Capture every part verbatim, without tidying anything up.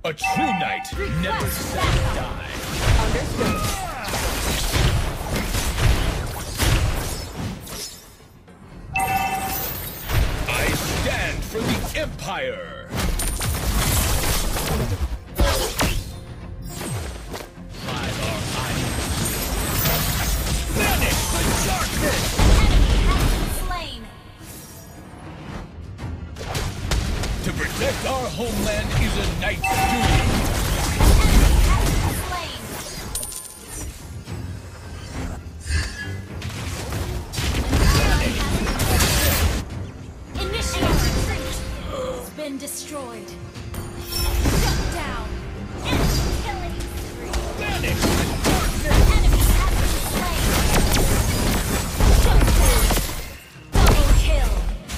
A true knight never says die. Understood. I stand for the Empire. Five are eyes. Banish the darkness! Enemy has been slain. To protect our homeland is a knight's duty. Enemy has been slain. Initiate retreat. Has been destroyed. Shut down. Enemy killing spree. Banish the darkness! Enemy has been slain. Shut down. Double kill.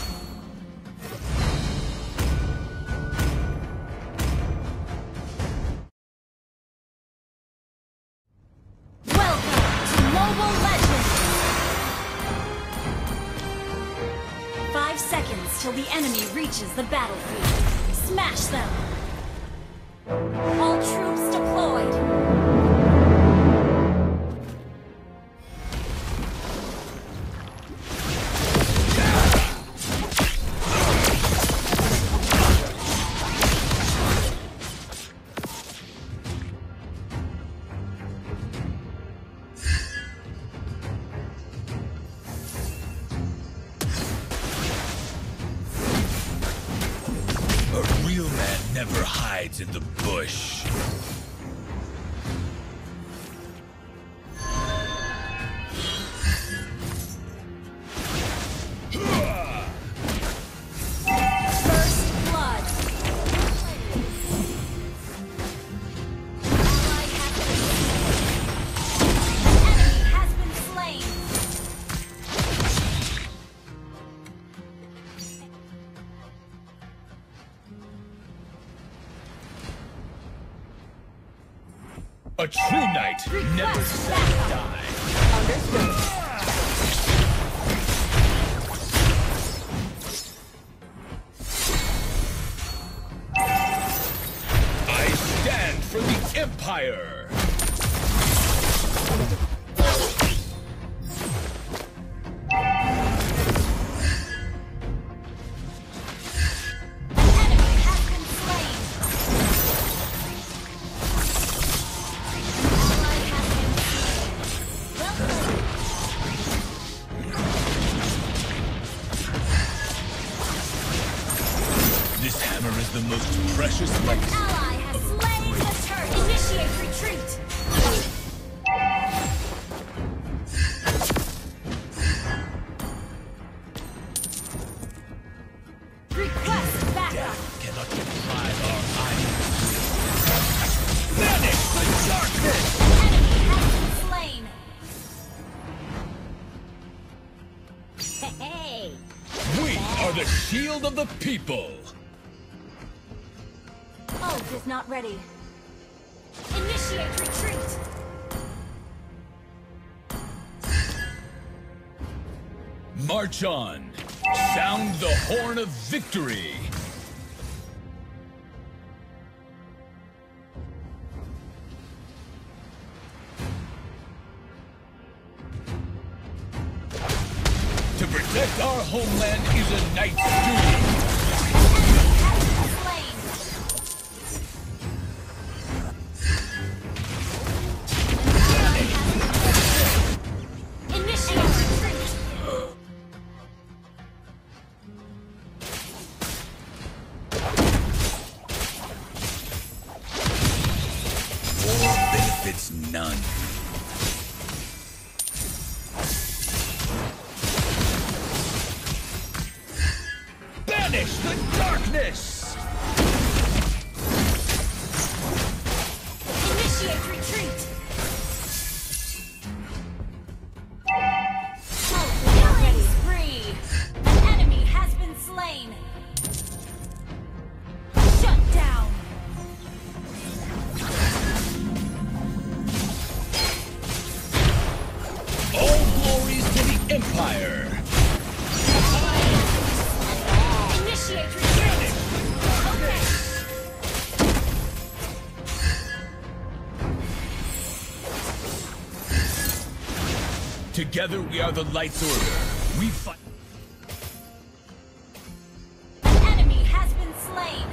Welcome to Mobile Legends! Five seconds till the enemy reaches the battlefield. Smash them! All troops deployed! A real man never hides in the bush. First blood! Ally has been slain. Enemy has been slain. A true knight never Request says backup. die. Understood. I stand for the Empire. Enemy has been slain. Ally has been slain. Welcome. This hammer is the most precious legacy. Ally has slain the turret. Initiate retreat. Request backup. Death cannot deprive our eyes. Banish the darkness! Enemy has been slain. Hey. We are the shield of the people. Ult is not ready. Initiate retreat. March on. Sound the horn of victory. To protect our homeland is a knight's duty. Enemy has been slain. Ally has been slain. Initiate retreat. War benefits none. Banish the darkness! Initiate retreat. Killing spree. An enemy has been slain. Shut down. Together we are the Light's Order. We fight. An enemy has been slain.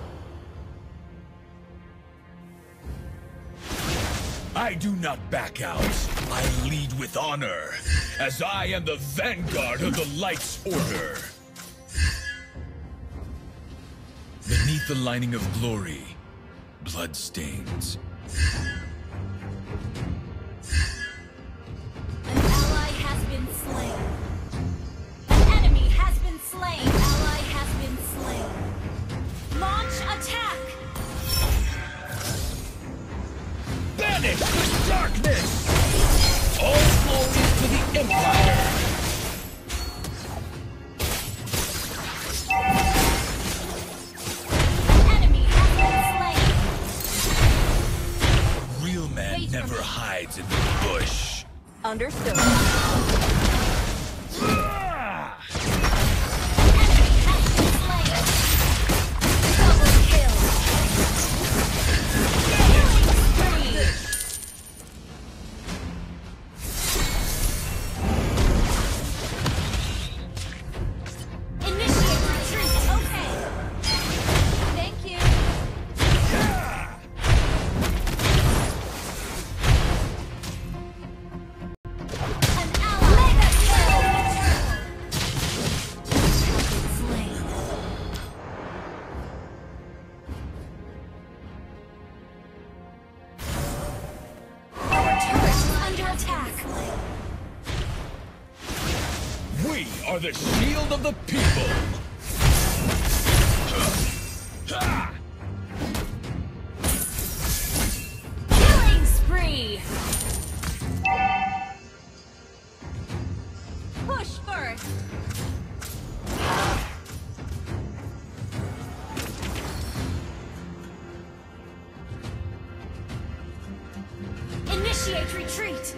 I do not back out. I lead with honor, as I am the vanguard of the Light's Order. Beneath the lining of glory, blood stains. An ally has been slain. An enemy has been slain. Ally has been slain. Launch attack! Banish the darkness! All glory to the Empire! Enemy has been slain. Real man Wait, never I'm- hides in the bush. Understood. Ah! Enemy has been slain. Double kill. Killing spree. Initiate retreat. Okay. Thank you. An ally has been slain. Our turret is under attack. We are the shield of the people! Ah! Killing spree. Push first. Initiate retreat.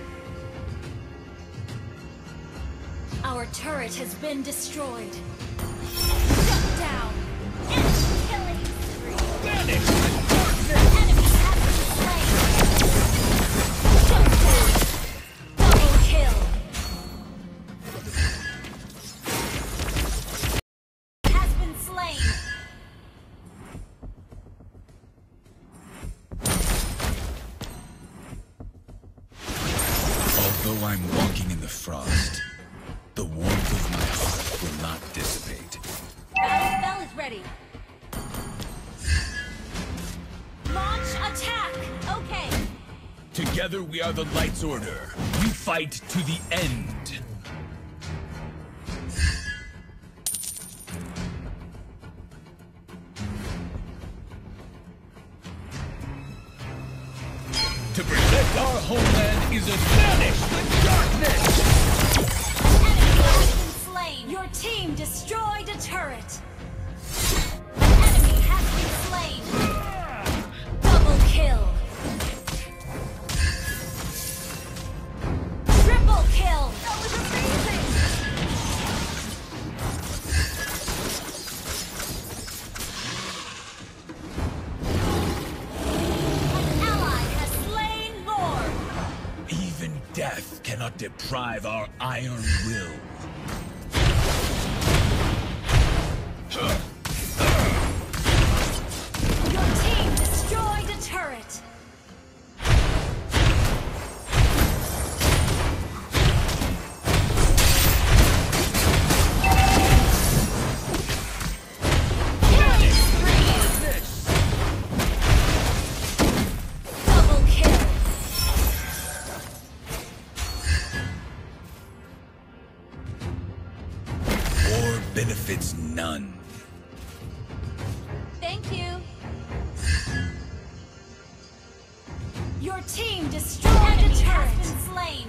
Our turret has been destroyed. Shut down. Enemy killing spree. Banish the darkness! Enemy has been slain. Shut down. Double kill. Has been slain. Although I'm walking in the frost, the warmth of my heart will not dissipate. Battle spell is ready. Launch attack. Okay. Together we are the Light's Order. We fight to the end. To protect our homeland is a banish the darkness! Enemy has been slain. Your team destroyed a turret. Enemy has been slain. Double kill. Triple kill. That was amazing. An ally has slain Lord. Even death cannot deprive our iron will. Your team destroyed a turret. Killing spree. Double kill. War benefits none. Thank you. Your team destroyed a turret. Has been slain.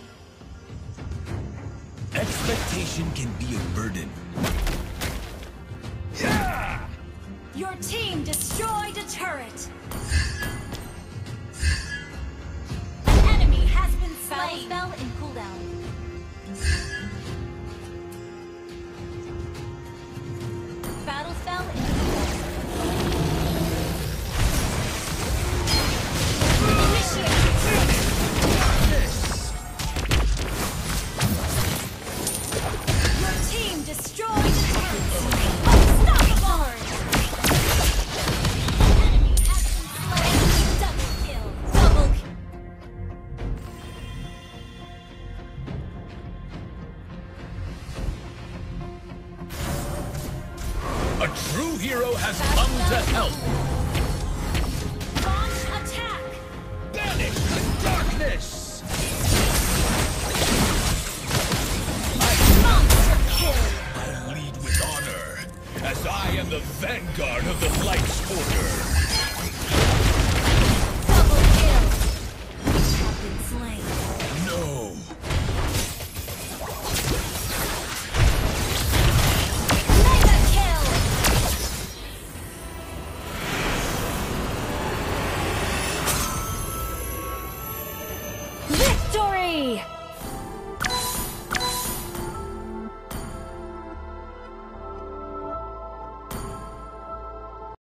Expectation can be a burden. Your team destroyed a turret. Enemy has been slain. Battle spell in cooldown. Battle spell in cooldown. Initiate retreat. Victory!